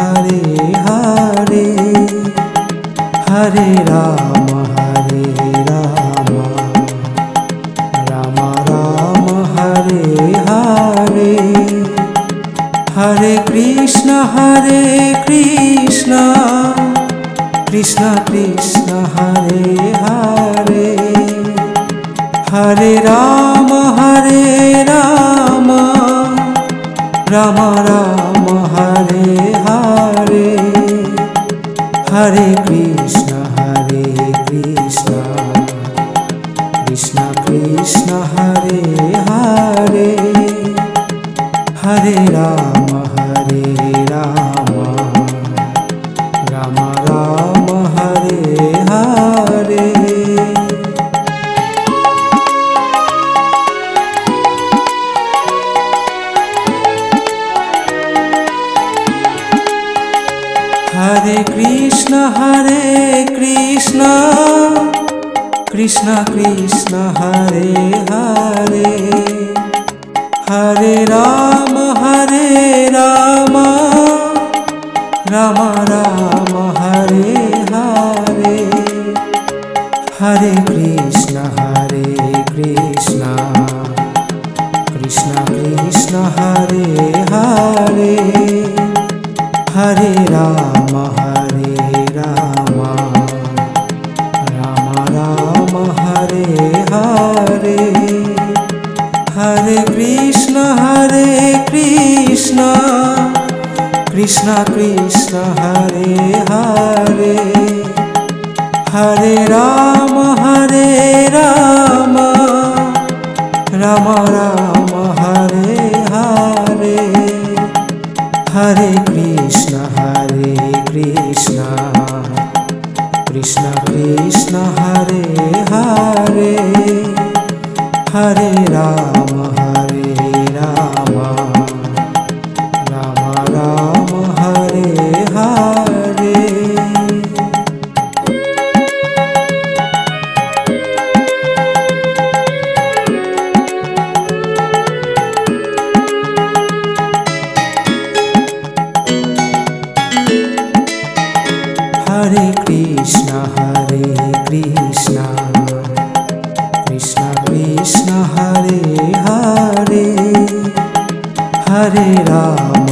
Hare Hare, Hare Ram Ram Ram Hare Hare, Hare Krishna Krishna Krishna Hare Hare, Hare Ram Ram Ram Hare Hare, Hare Krishna Krishna Krishna Hare Hare, Hare Ram Ram Ram Hare Hare. Hare Krishna Krishna Krishna Hare Hare, Hare Ram Ram Ram Hare Hare, Hare Krishna Krishna Krishna Hare Hare, Hare Ram Ram Ram Hare Hare, Hare Krishna Krishna Krishna Hare Hare, Hare Ram Ram Hare Hare, Hare Krishna Krishna Krishna Hare Hare, Hare Ram Ram Hare Hare. Hare Krishna Krishna Krishna Hare Hare, Hare Ram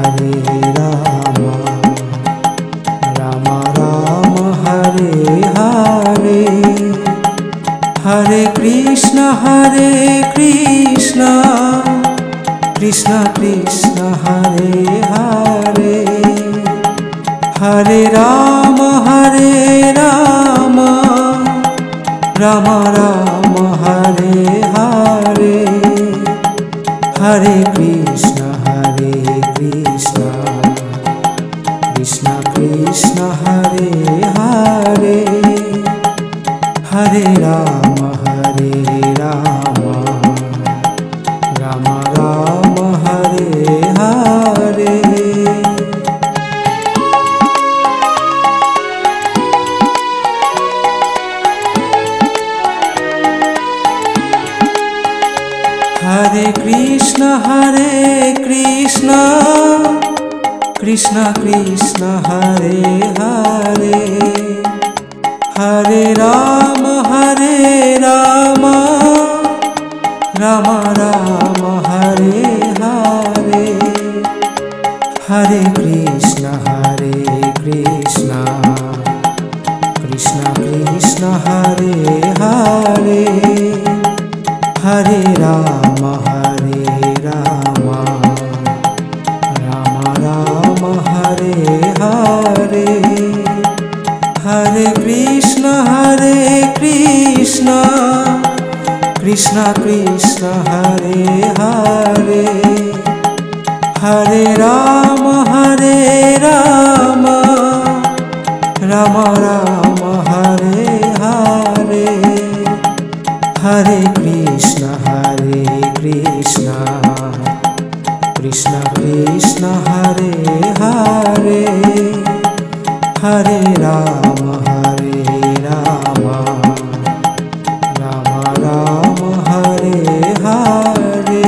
Ram Hare Hare, Hare Krishna Krishna Krishna Hare Hare, Hare Ram Ram Hare Hare, Hare Krishna Krishna Hare Hare, Hare Ram Ram Hare Hare. Hare Krishna Krishna Krishna Hare Hare, Hare Ram Ram Hare Hare, Hare Krishna Krishna Krishna Hare Hare, Hare Ram Ram Hare Hare, Hare Krishna Krishna Hare Hare, Hare Ram Ram Hare Hare, Hare Krishna Krishna Hare Hare, Hare Ram Ram Hare Hare.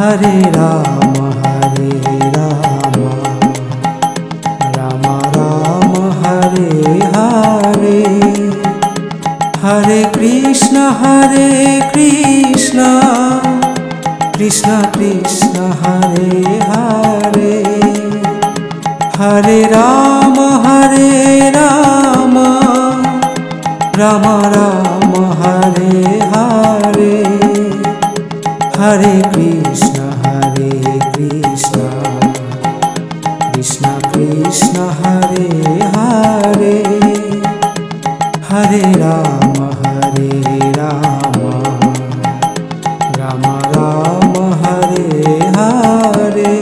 Hare Ram Ram Ram Hare Hare, Hare Krishna Krishna Krishna Hare Hare, Hare Ram Ram Ram Hare Hare, Hare Krishna Krishna Krishna Hare Hare, Hare Ram Ram Ram Hare Hare.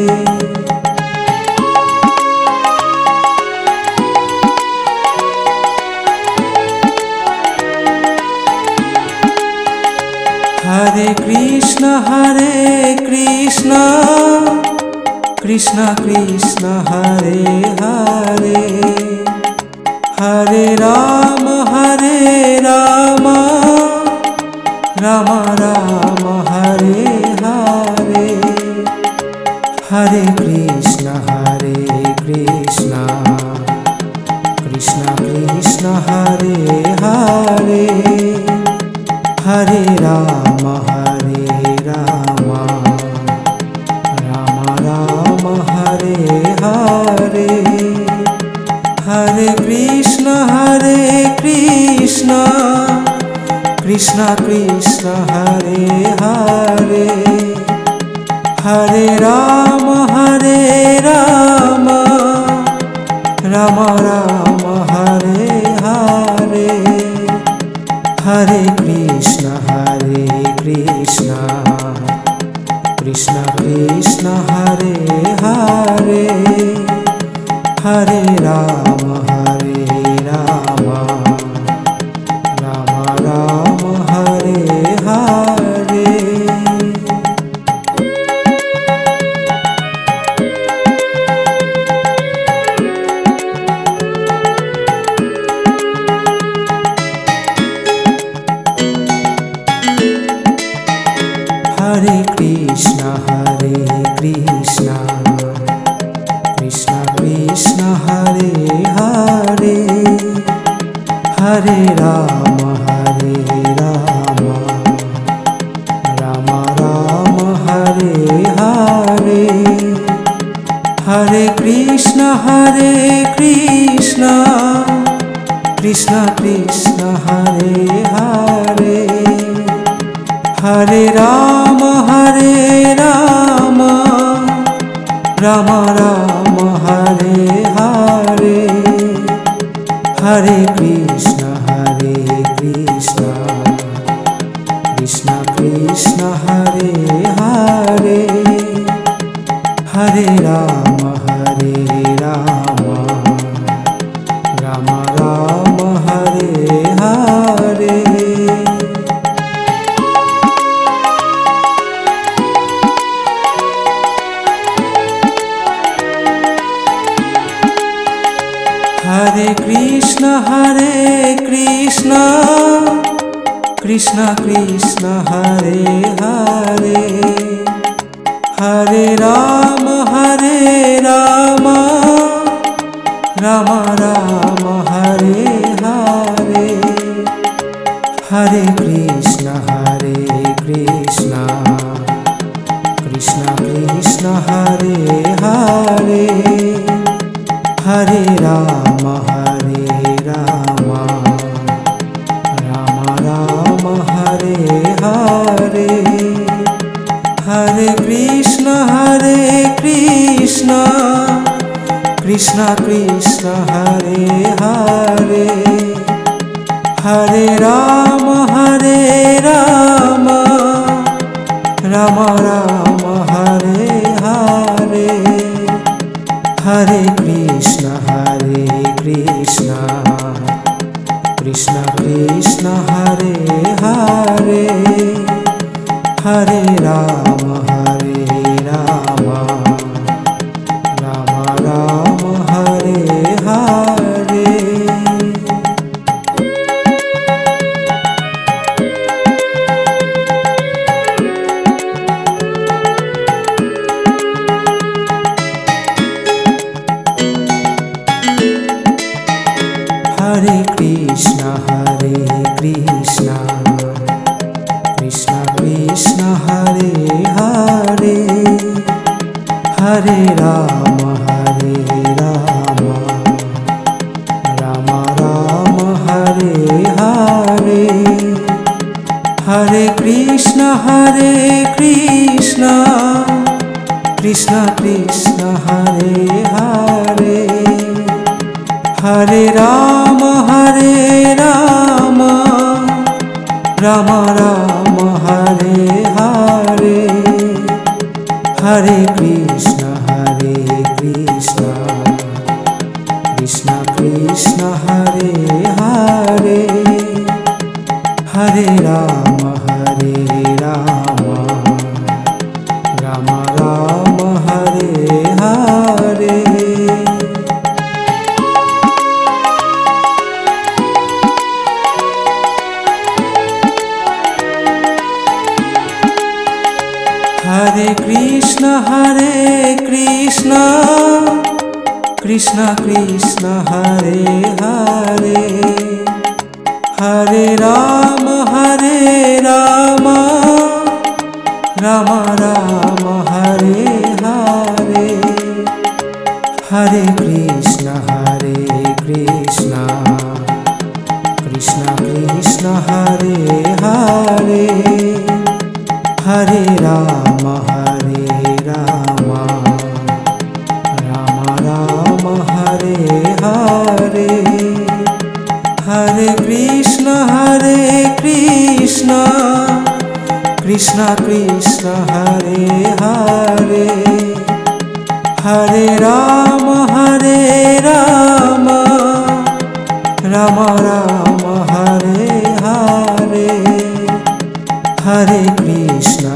Hare Krishna Krishna Krishna Hare Hare, Hare Ram Ram Ram Hare Hare, Hare Krishna Krishna Krishna Hare Hare, Hare Ram Ram Ram Hare Hare, Hare Krishna Krishna Krishna Hare Hare, Hare Ram Ram Ram Hare Hare, Hare Krishna Krishna Krishna Hare Hare, Hare Ram Ram Hare Hare. Hare Krishna Krishna Krishna Hare Hare, Hare Ram Ram Hare Hare, Hare Krishna Krishna Krishna Hare Hare, Hare Ram Ram Hare Hare, Hare Krishna Krishna Hare Hare, Hare Ram Ram Hare Hare. Hare Krishna Krishna Hare Hare, Hare Ram Ram Hare Hare, Hare Krishna Krishna Hare Hare, Hare Ram Ram Hare Hare, Hare Krishna Krishna Hare Hare, Hare Ram Ram Hare Hare, Hare Krishna Krishna Hare Hare, Hare Ram Ram Hare Hare. Krishna Krishna Krishna Hare Hare Hare Rama Hare Rama Rama Rama Hare Hare Hare Krishna Krishna Krishna Hare Hare Hare Rama Rama Rama Hare Hare Hare Krishna Krishna Krishna Hare Hare Hare Rama Rama Rama Hare Hare Hare Krishna Krishna Krishna Hare Hare Hare Rama Rama Rama Hare Hare Hare Krishna Krishna Krishna Hare Hare Hare Rama Rama Rama Hare Hare Hare Krishna Krishna Krishna Hare Hare Hare Rama Rama Rama Hare Hare Hare Krishna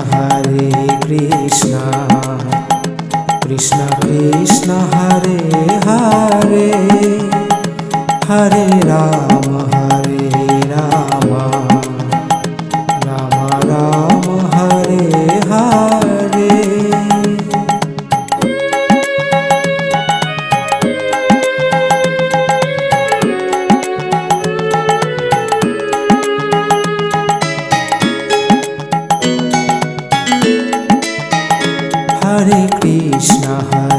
Krishna Krishna Hare Hare Hare Rama Rama Rama Hare Hare Hare Krishna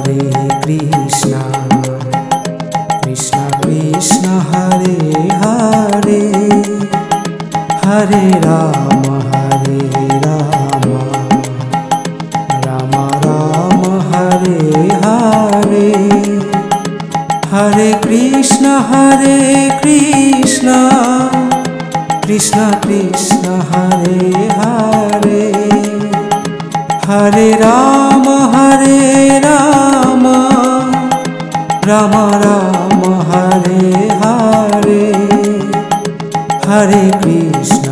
Krishna Krishna Hare Hare Hare Rama Rama Rama Hare Hare Hare Krishna Krishna Krishna Hare Hare Hare Rama Rama Rama Hare Hare Hare Krishna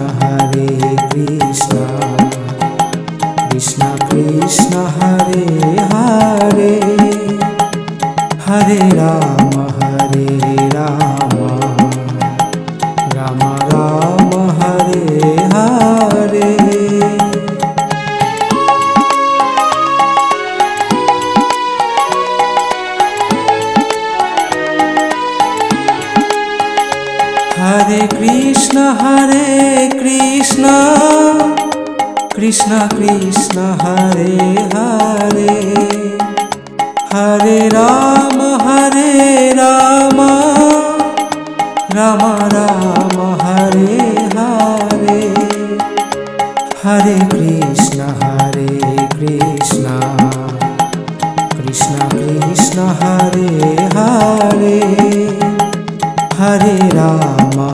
Krishna Krishna Hare Hare Hare Rama Rama Rama Hare Hare Hare Krishna Krishna Krishna Hare Hare Hare Rama Rama Rama Hare Hare Hare Krishna Krishna Krishna Hare Hare Hare Rama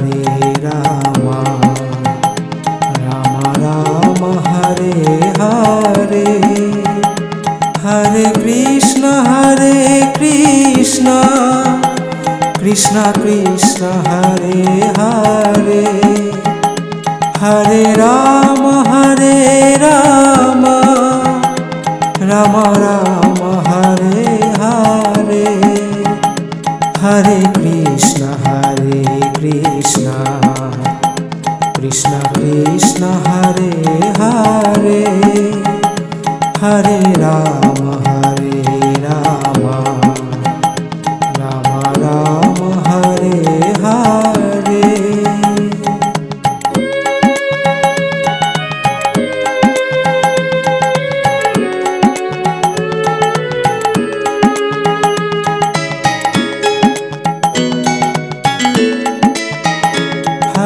Rama Rama Hare Hare Hare Krishna Krishna Krishna Hare Hare Hare Rama Rama Rama Hare Hare Hare Krishna Krishna Krishna Hare Hare Hare Rama Rama Rama Hare Hare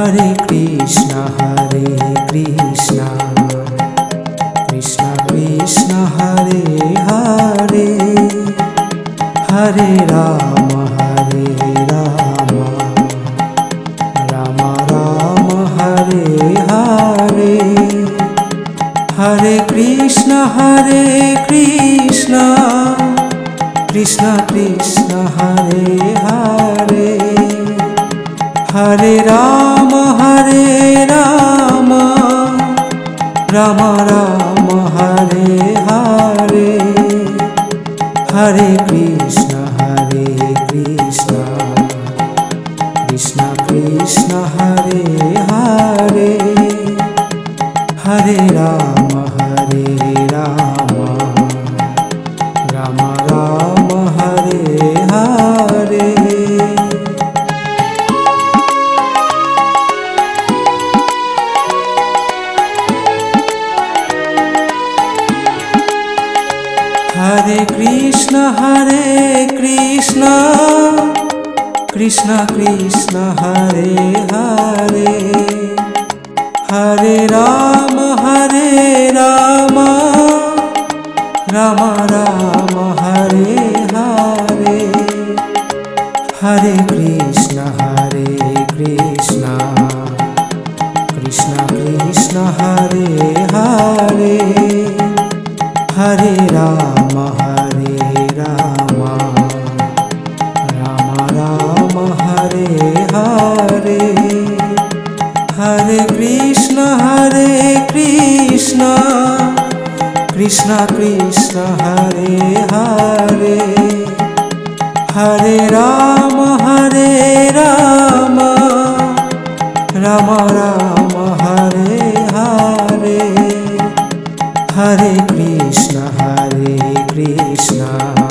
Hare Krishna Krishna Krishna Hare Hare Hare Rama Rama Rama Hare Hare Hare Krishna Krishna Krishna Hare Hare Hare Rama Rama Rama Hare Hare Hare Krishna Krishna Krishna Hare Hare Hare Rama Rama Rama Hare Hare Hare Krishna Krishna Krishna Hare Hare Hare Rama Rama Rama Hare Hare Hare Krishna Krishna Krishna Hare Hare Hare Rama Rama Rama Hare Hare Hare Krishna Krishna Krishna Hare Hare Hare Rama Rama Rama Hare Hare Hare Krishna Krishna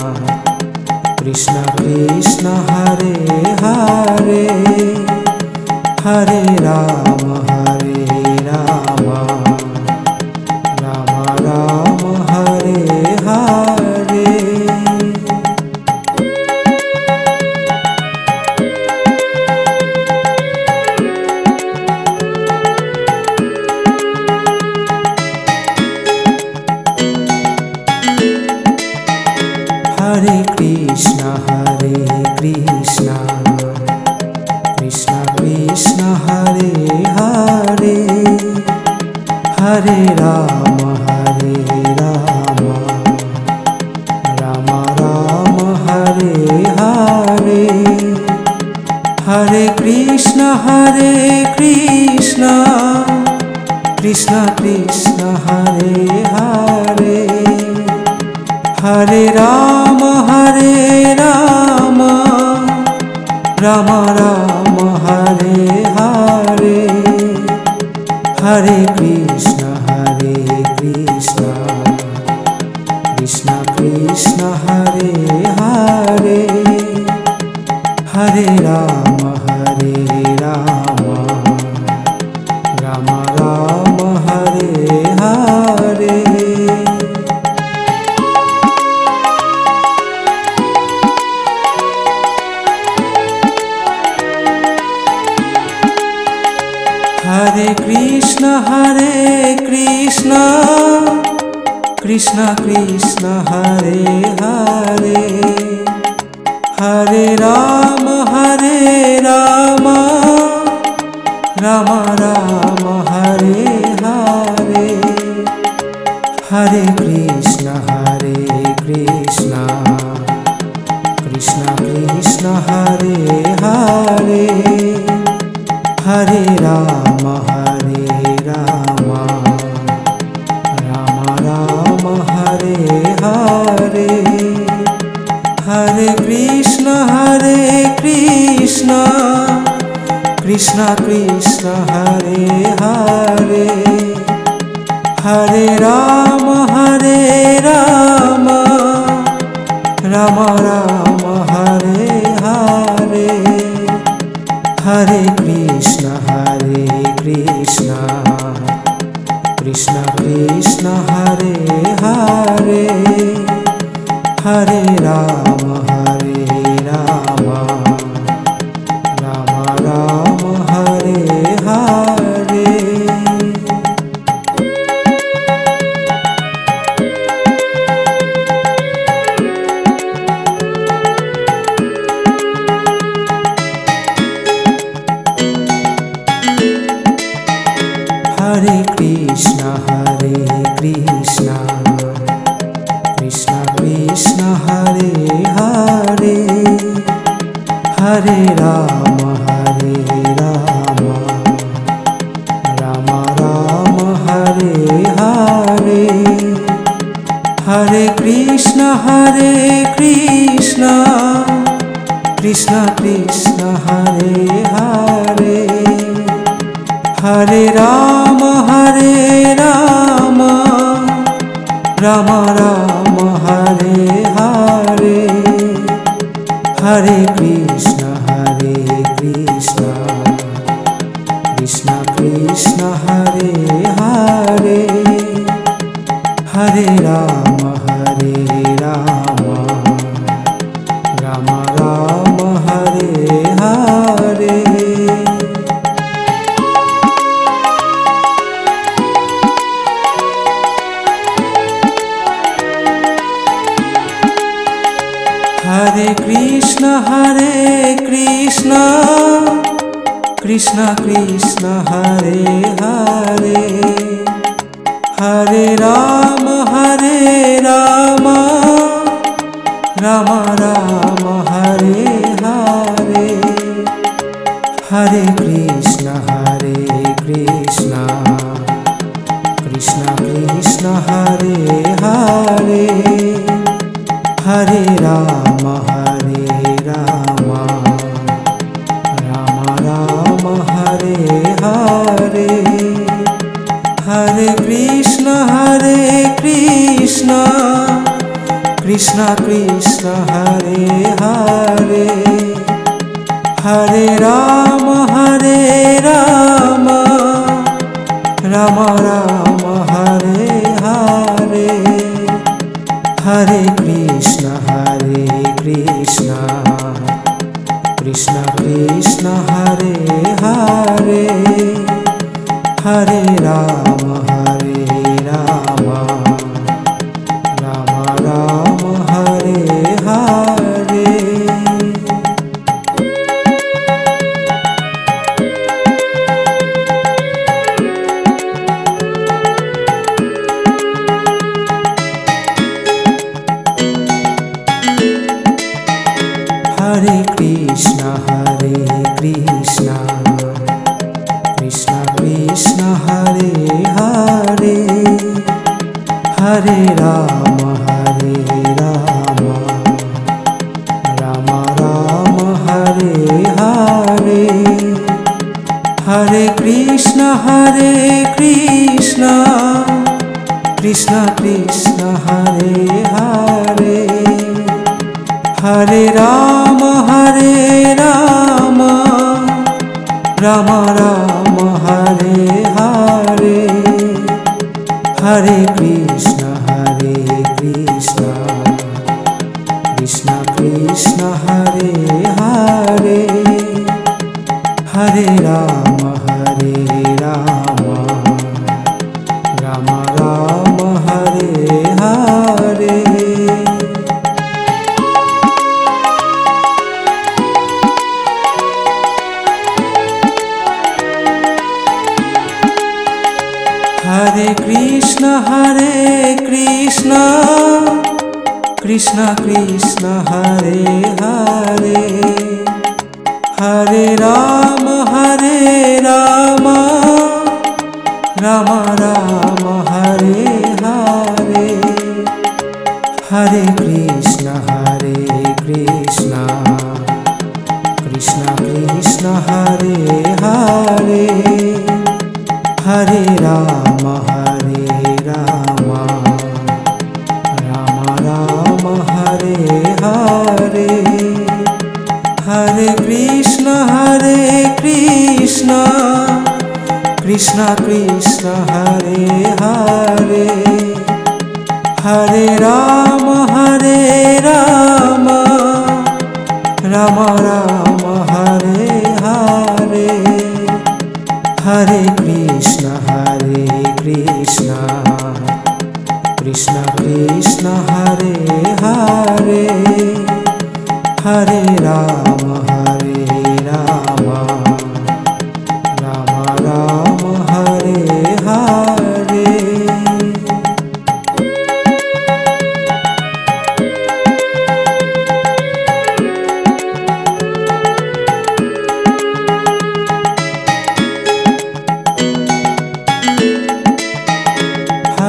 Hare Hare Hare Rama Rama Rama Hare Hare Hare Krishna Krishna Hare Hare Hare Rama Rama Rama Hare Hare Hare Krishna Krishna Hare Hare Hare Rama Rama Rama Hare Hare Hare Krishna Krishna Hare Hare Hare Rama Rama Rama Hare Hare Hare Krishna Krishna Hare Hare Hare Rama Rama Rama Hare Hare Hare Krishna Krishna Hare Hare Hare Rama Rama Rama Hare Hare Hare Krishna Krishna Hare Hare Hare Rama Rama Rama Hare Hare Hare Krishna Krishna Hare Hare Hare Rama Rama Rama Hare Hare Hare Krishna Krishna Krishna Hare Hare Hare Rama Rama Rama Hare Hare Hare Krishna Krishna Krishna Hare Hare Hare Rama Rama Rama Hare Hare Hare Krishna Krishna Krishna Hare Hare Hare Rama Rama Rama Hare Hare Hare Krishna Krishna Krishna Hare Hare Hare Rama Rama Rama Hare Hare Hare Krishna Krishna Krishna Hare Hare Hare Rama Rama Rama Hare Hare Hare Krishna Krishna Krishna Hare Hare Hare Rama Rama Rama Hare Hare Hare Krishna Krishna Hare Hare Hare Rama Rama Rama Hare Hare Hare Krishna Krishna Hare Hare Hare Rama Rama Rama Hare Hare Hare Krishna Krishna Hare Hare Hare Rama Rama Rama Hare Hare Hare Krishna Krishna Hare Hare Hare Rama Rama Rama Hare Hare Hare Krishna Krishna Hare Hare Hare Rama Rama Rama Hare Hare Hare Krishna Krishna Hare Hare Hare Rama Rama Rama Hare Hare Hare Krishna Krishna Hare Hare Hare Rama Rama Rama Hare Hare Hare Krishna Krishna Hare Hare Hare Rama Rama Rama Hare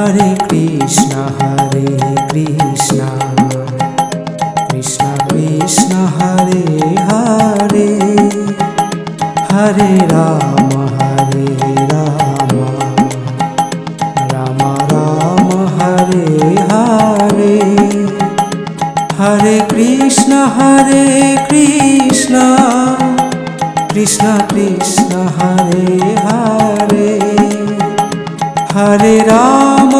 Hare Krishna Krishna Krishna Hare Hare Hare Rama Rama Rama Hare Hare Hare Krishna Krishna Krishna Hare Hare Hare Rama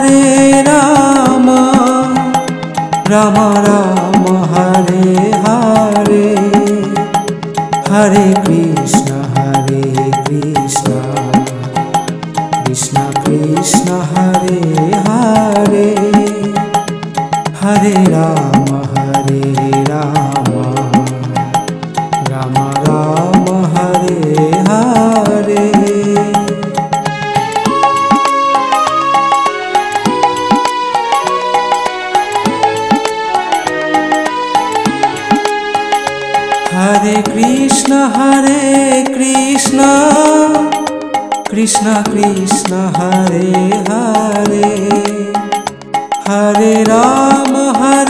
Rama Rama Hare Hare Hare Krishna Krishna Krishna Hare Hare Hare Rama Rama Rama Hare Hare Hare Krishna Krishna Krishna Hare Hare Hare Rama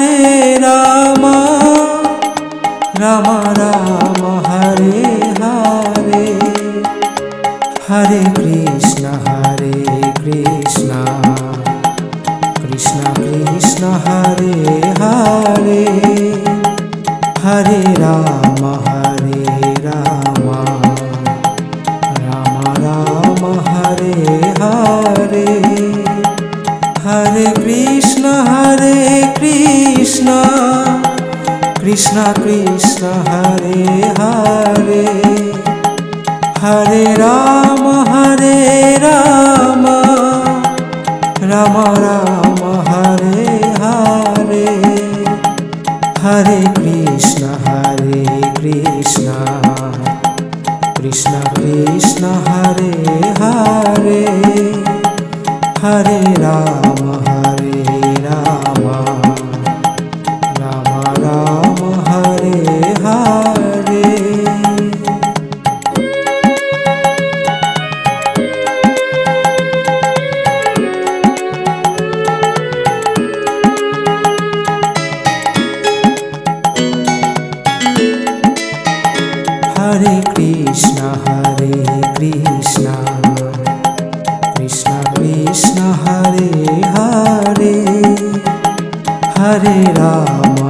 Rama Rama Hare Hare Hare Krishna Krishna Krishna Hare Hare Hare Rama Rama Rama Hare Hare Hare Krishna Krishna Krishna Hare Hare Hare Rama Rama Rama Hare Hare Hare Krishna Krishna Hare Hare Hare Rama Rama Rama Hare Hare Hare Krishna Krishna Hare Hare Hare Rama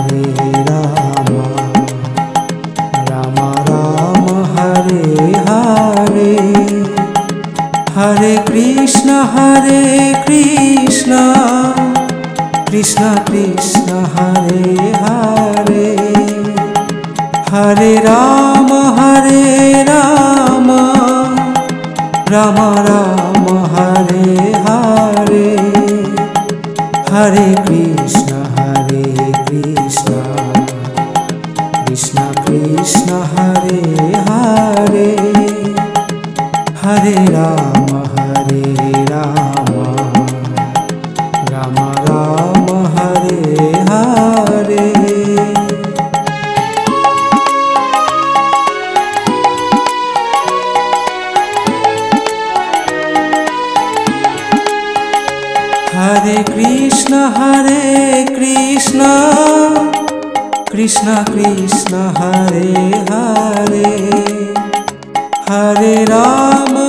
Rama Rama Hare Hare Hare Krishna Krishna Hare Hare Hare Rama Rama Rama Hare Hare Hare Krishna Krishna Hare Hare Hare Rama Rama Rama Hare Hare Hare Krishna Krishna Hare Hare Hare Rama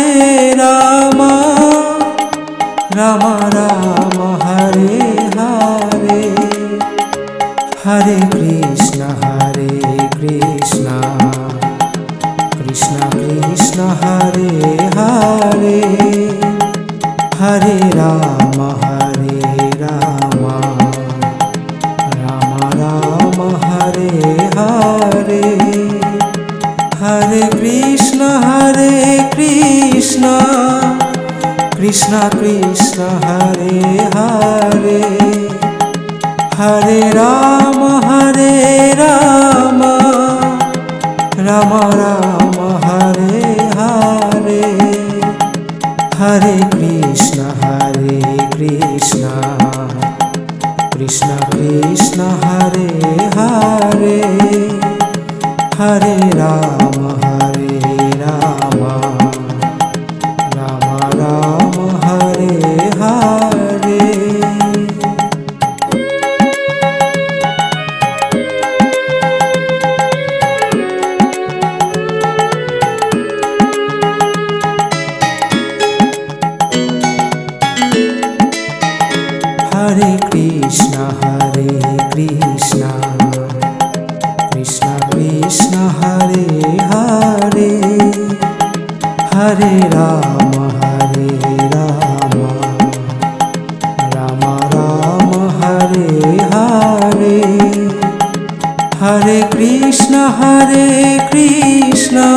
Rama Rama Hare Hare Hare Krishna Krishna Hare Hare Hare Rama Rama Rama Hare Hare Hare Krishna Krishna Hare Hare Hare Rama Rama Rama Hare Hare Hare Krishna Krishna Hare Hare Hare Rama Rama Rama Hare Hare Hare Ram Ram Ram Hare Hare, Hare Krishna Krishna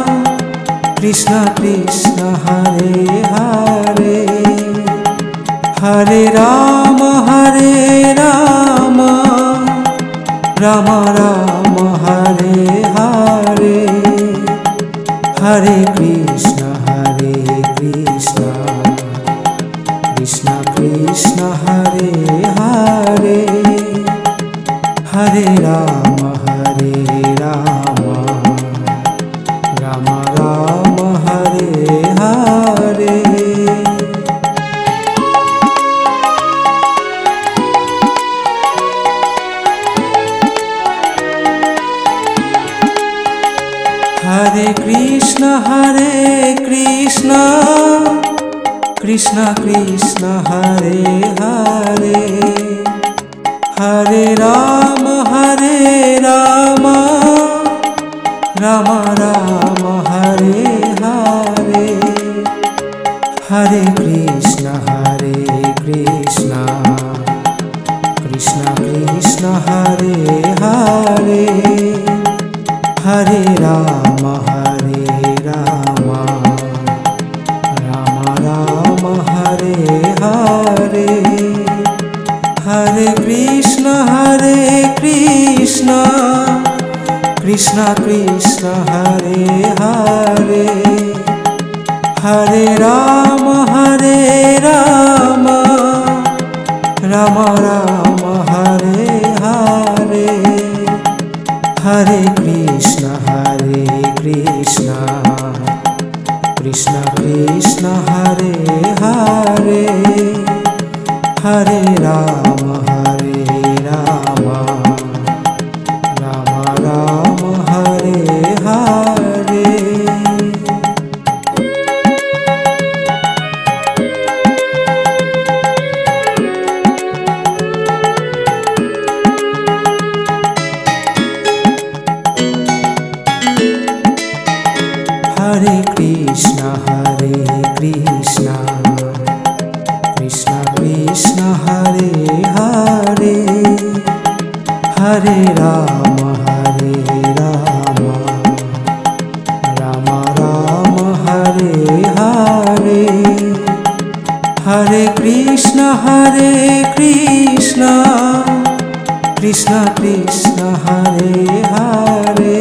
Krishna Hare Hare, Hare Ram Ram Ram Hare Hare, Hare Krishna Krishna Krishna Hare Hare, Hare Ram Ram Ram Hare Hare. Hare Krishna Krishna Krishna Hare Hare, Hare Ram Ram Ram Hare Hare, Hare Krishna Krishna Krishna Hare Hare, Hare Ram Ram Hare Hare, Hare Krishna Krishna Krishna Hare Hare, Hare Ram Ram Hare Hare, Hare Krishna Krishna Krishna Hare Hare, Hare Ram Ram Hare Hare. Hare Krishna Krishna Krishna Hare Hare, Hare Ram Ram Hare Hare, Hare Krishna Krishna Krishna Hare Hare,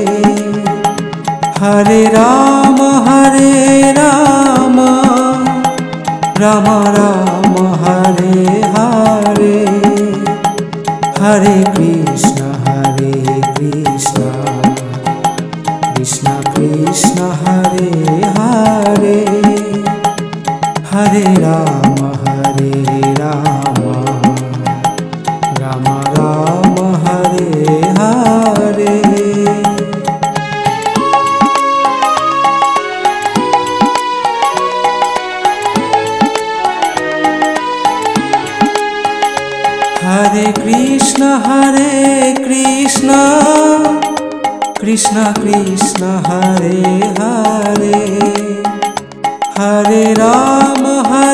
Hare Ram Ram Hare Hare, Hare Krishna Krishna Hare Hare, Hare Ram Ram Hare Hare. Hare Krishna Krishna Krishna Hare Hare, Hare Ram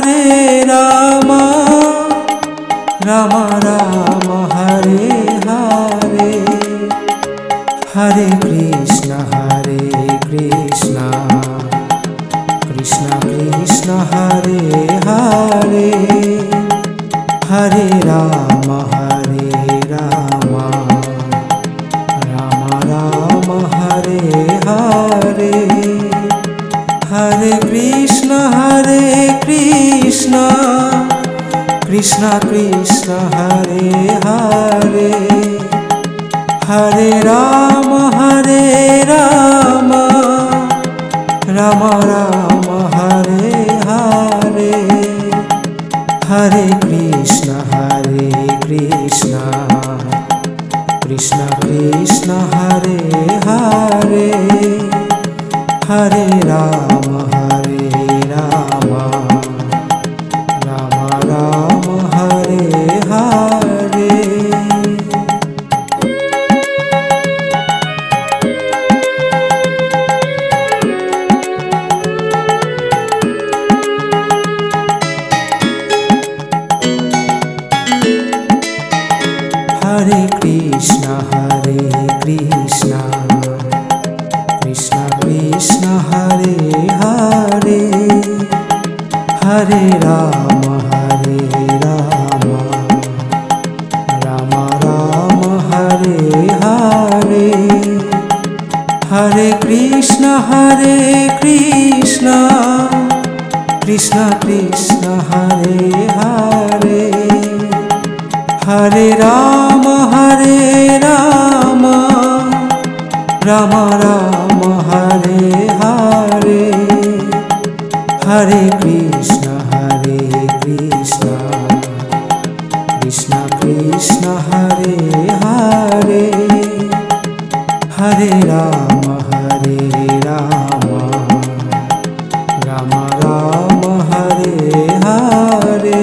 Ram Hare Hare, Hare Krishna Krishna Krishna Hare Hare, Hare Ram Ram Hare Hare, Hare Krishna Krishna Hare Hare, Hare Ram Ram Hare Hare, Hare Krishna Krishna Hare Hare, Hare Ram Ram Hare Hare. Hare Ram Ram Ram Hare Hare, Hare Krishna Krishna Krishna Hare Hare, Hare Ram Ram Ram Hare Hare, Hare Krishna Krishna Krishna Hare Hare, Hare Ram Ram Ram Hare Hare.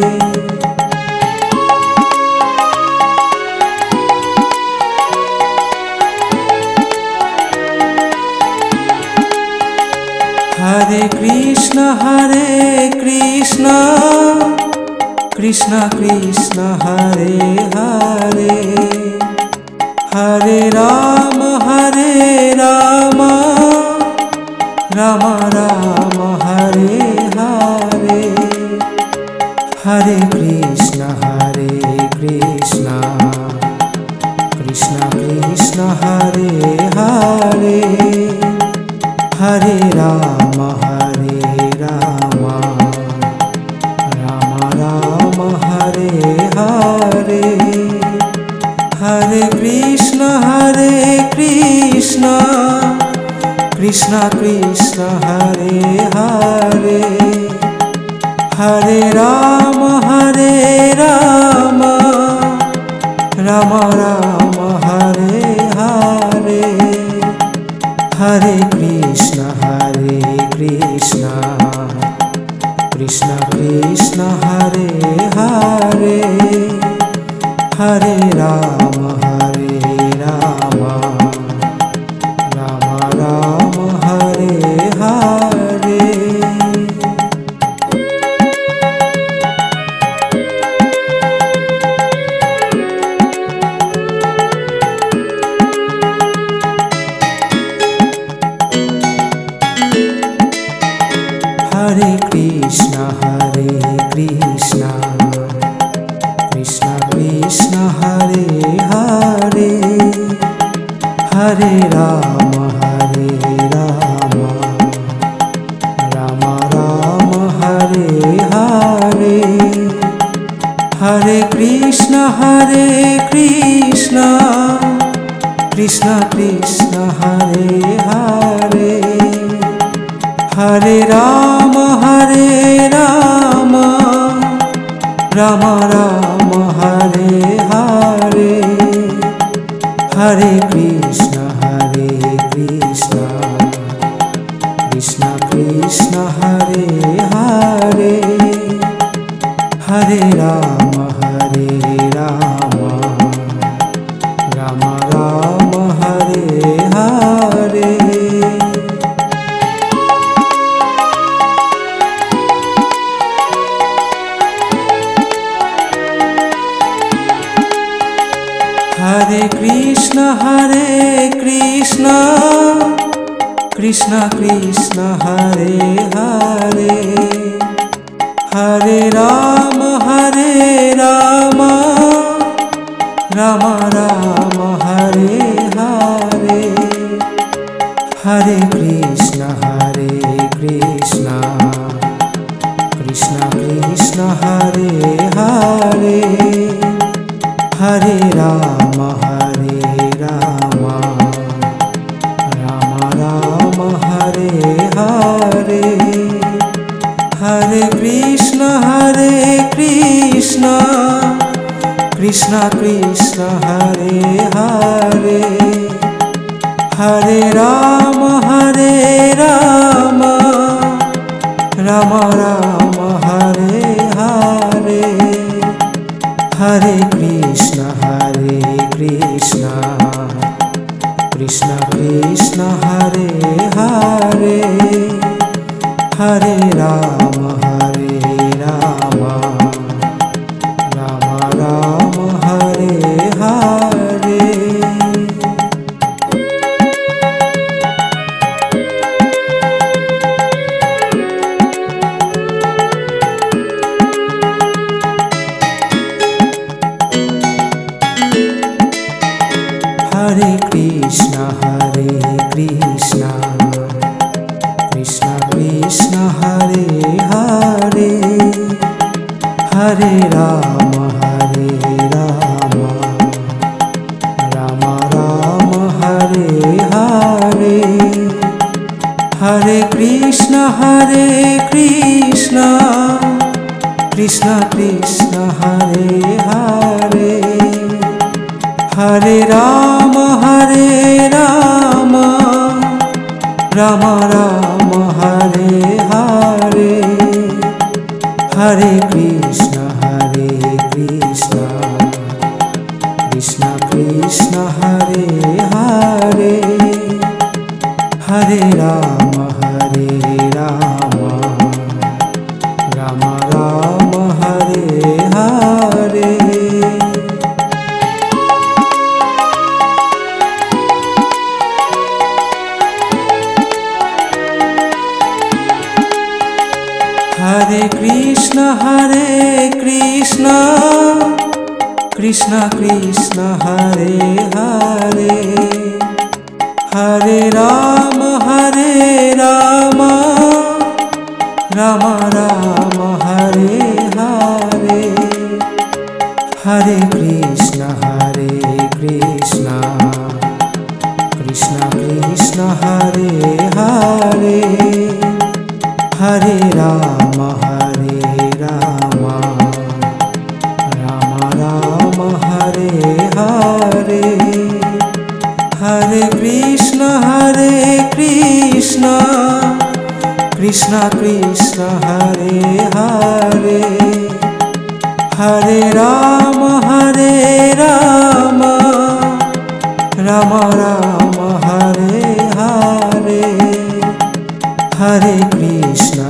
Hare Krishna Krishna Krishna Hare Hare, Hare Ram Ram Ram Hare Hare, Hare Krishna Krishna Krishna Hare Hare, Hare Ram Ram Hare Hare, Hare Krishna Krishna Krishna Hare Hare, Hare Ram Ram Hare Hare, Hare Krishna Krishna Krishna Hare Hare, Hare Ram Ram Hare Hare. Hare Krishna Krishna Krishna Hare Hare, Hare Ram Ram Hare Hare, Hare Krishna Krishna Krishna Hare Hare, Hare Ram Ram Hare Hare, Hare Krishna Krishna Hare Hare, Hare Ram Ram Hare Hare. Hare Krishna Krishna Krishna Hare Hare, Hare Ram Ram Hare Hare, Hare Krishna Krishna Krishna Hare Hare, Hare Ram Ram Hare Hare, Hare Krishna Krishna Hare Hare, Hare Ram Ram Hare Hare, Hare Krishna Krishna Hare Hare, Hare Ram Ram Hare Hare. Hare Hare Ram Ram Ram Hare Hare Hare Krishna Krishna Krishna Hare Hare Hare Ram Ram Ram Hare Hare Hare Krishna Krishna Krishna Hare Hare Hare Ram Ram Ram Hare Hare Hare Krishna Krishna Krishna Hare Hare Hare Ram Ram Ram Hare Hare Hare Krishna Krishna Krishna Hare Hare Hare Ram Ram Ram Hare Hare Hare Krishna Krishna Krishna Hare Hare Hare Ram Ram Ram Hare Hare Hare Krishna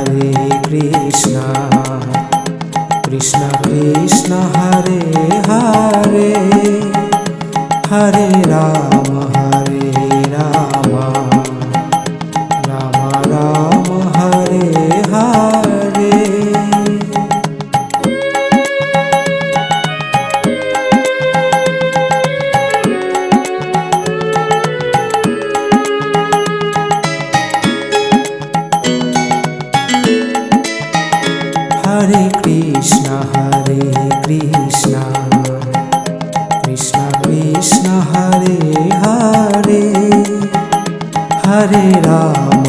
Krishna Krishna Hare Hare Hare Ram Ram Hare Hare Hare Krishna Krishna Krishna Hare Hare Hare Ram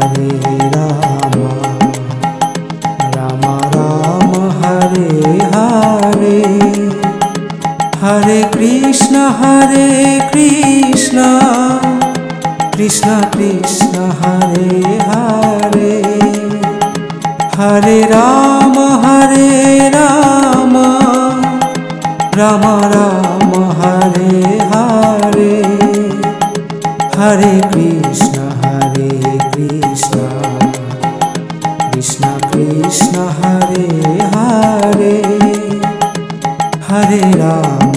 Ram Hare Hare Hare Krishna Krishna Krishna Hare Hare Hare Ram Ram Hare Hare Hare Krishna Krishna Krishna Hare Hare Hare Ram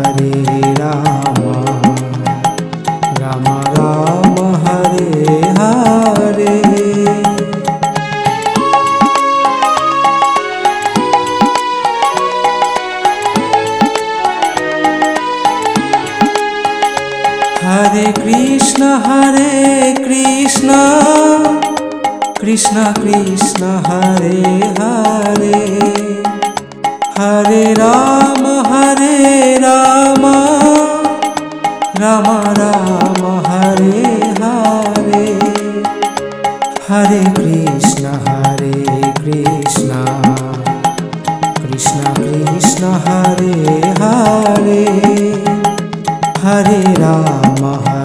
Ram Hare Hare Hare Krishna Krishna Krishna Hare Hare Hare Ram Ram Ram Hare Hare Hare Krishna Krishna Krishna Hare Hare Hare Ram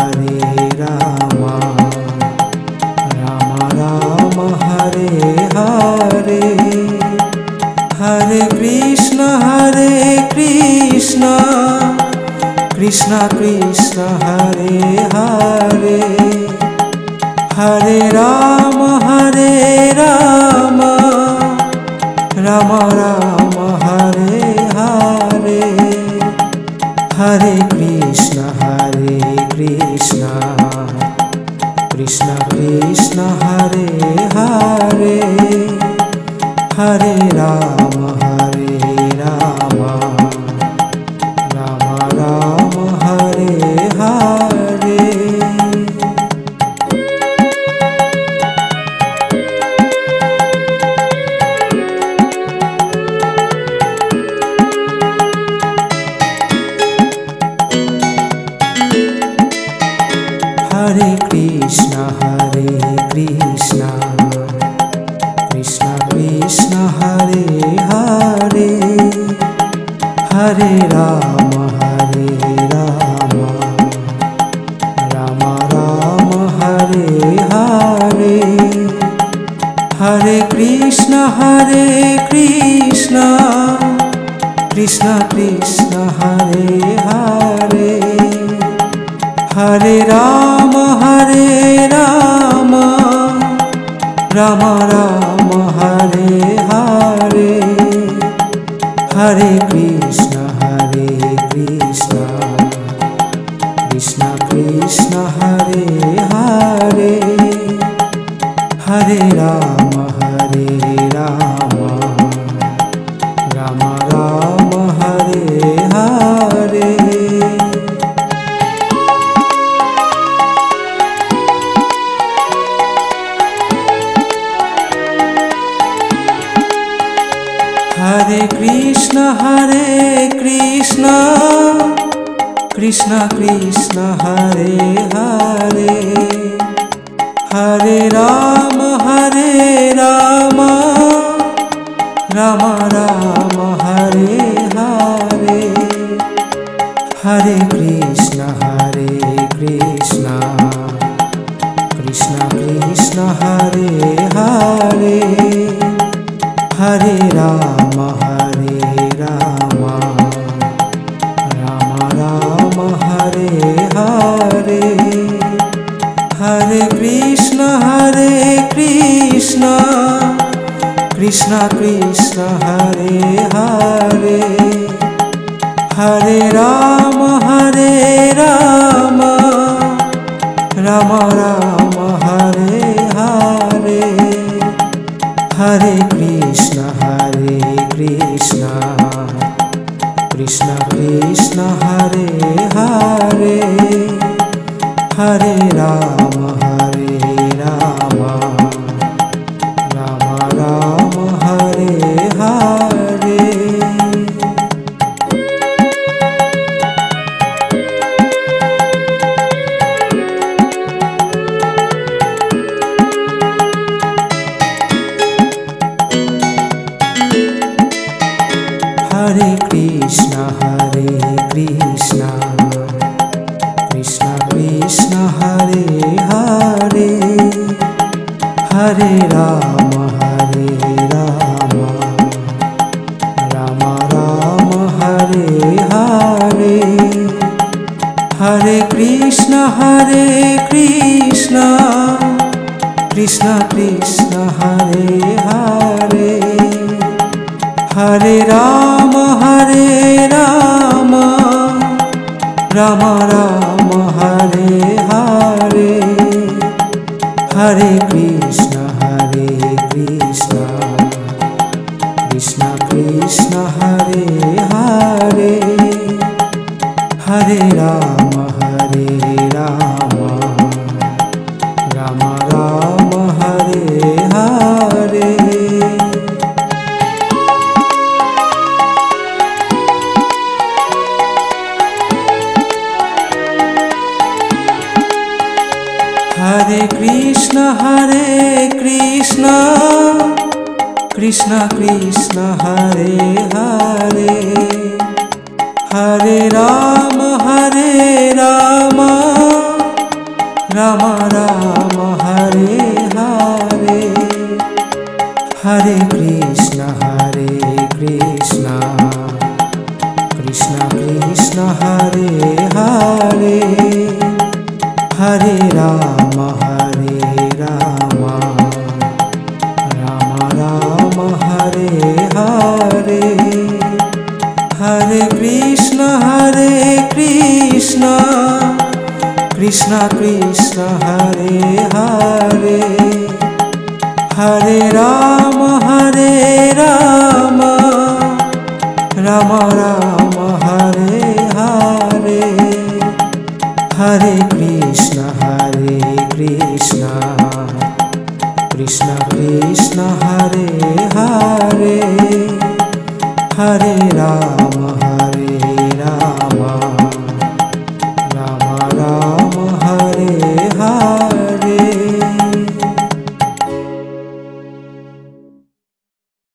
Ram Hare Hare Hare Krishna Krishna Krishna Hare Hare Hare Ram Ram Ram Hare Hare Hare Krishna Krishna Krishna Hare Hare Hare Ram Ram Hare Hare Hare Hare Hare Ram Ram Ram Hare Hare Hare Krishna Krishna Krishna Hare Hare Hare Ram Ram Ram Hare Hare Hare Krishna Krishna Krishna Hare Hare Hare Ram Ram Ram Hare Hare Hare Krishna Krishna Krishna Hare Hare Hare Ram Ram Ram Hare Hare Hare Krishna Krishna Krishna Hare Hare Hare Ram Ram Ram Hare Hare Hare Krishna Krishna Krishna Hare Hare Hare Ram Ram Ram Hare Hare Hare Krishna Krishna Krishna Hare Hare Hare Ram Ram Hare Hare Hare Krishna Krishna Krishna Hare Hare Hare Ram Ram Hare Hare Hare Krishna Krishna Krishna Hare Hare Hare Ram Ram Hare Hare Hare Krishna Krishna Hare Hare Hare Ram Ram Hare Hare Hare Krishna Krishna Hare Hare Hare Ram Ram Hare Hare Hare Krishna Krishna Hare Hare Hare Ram Ram Hare Hare Hare Krishna Krishna Hare Hare Hare Ram Ram Hare Hare Hare Krishna Krishna Hare Hare Hare Ram